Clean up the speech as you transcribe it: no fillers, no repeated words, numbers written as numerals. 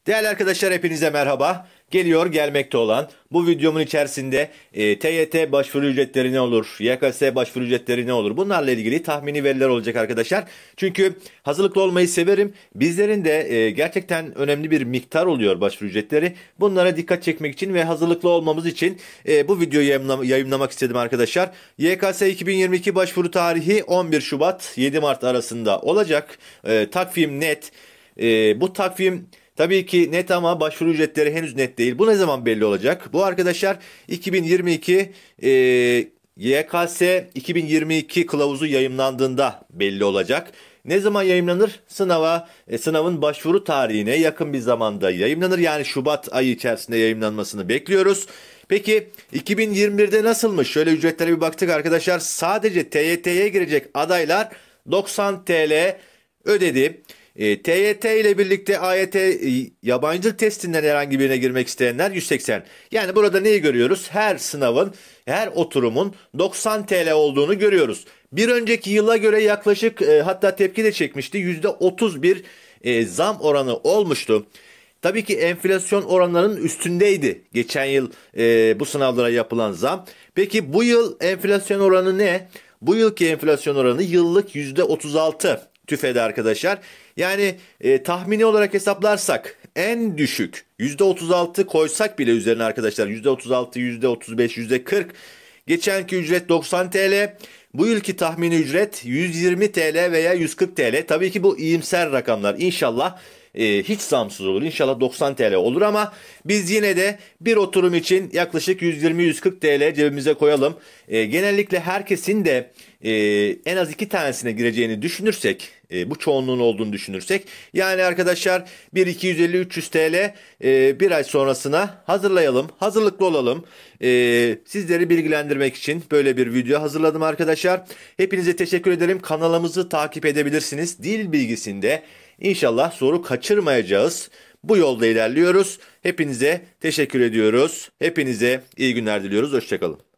Değerli arkadaşlar hepinize merhaba. Geliyor gelmekte olan bu videomun içerisinde TYT başvuru ücretleri ne olur? YKS başvuru ücretleri ne olur? Bunlarla ilgili tahmini veriler olacak arkadaşlar. Çünkü hazırlıklı olmayı severim. Bizlerin de gerçekten önemli bir miktar oluyor başvuru ücretleri. Bunlara dikkat çekmek için ve hazırlıklı olmamız için bu videoyu yayınlamak istedim arkadaşlar. YKS 2022 başvuru tarihi 11 Şubat 7 Mart arasında olacak. Takvim net. Bu takvim tabii ki net ama başvuru ücretleri henüz net değil. Bu ne zaman belli olacak? Bu arkadaşlar 2022 YKS 2022 kılavuzu yayımlandığında belli olacak. Ne zaman yayımlanır? Sınavın başvuru tarihine yakın bir zamanda yayımlanır. Yani Şubat ayı içerisinde yayımlanmasını bekliyoruz. Peki 2021'de nasılmış? Şöyle ücretlere bir baktık arkadaşlar. Sadece TYT'ye girecek adaylar 90 TL ödedi. TYT ile birlikte AYT yabancı dil testinden herhangi birine girmek isteyenler 180. Yani burada neyi görüyoruz? Her sınavın, her oturumun 90 TL olduğunu görüyoruz. Bir önceki yıla göre yaklaşık hatta tepki de çekmişti. %31 zam oranı olmuştu. Tabii ki enflasyon oranlarının üstündeydi geçen yıl bu sınavlara yapılan zam. Peki bu yıl enflasyon oranı ne? Bu yılki enflasyon oranı yıllık %36 TÜFE'de arkadaşlar. Yani tahmini olarak hesaplarsak en düşük %36 koysak bile üzerine arkadaşlar %36, %35, %40. Geçenki ücret 90 TL. Bu yılki tahmini ücret 120 TL veya 140 TL. Tabii ki bu iyimser rakamlar. İnşallah hiç zamsız olur. İnşallah 90 TL olur ama biz yine de bir oturum için yaklaşık 120-140 TL cebimize koyalım. Genellikle herkesin de en az 2 tanesine gireceğini düşünürsek, bu çoğunluğun olduğunu düşünürsek, yani arkadaşlar bir 250-300 TL bir ay sonrasına hazırlayalım, hazırlıklı olalım. Sizleri bilgilendirmek için böyle bir video hazırladım arkadaşlar. Hepinize teşekkür ederim. Kanalımızı takip edebilirsiniz. Dil bilgisinde İnşallah soru kaçırmayacağız. Bu yolda ilerliyoruz. Hepinize teşekkür ediyoruz. Hepinize iyi günler diliyoruz. Hoşçakalın.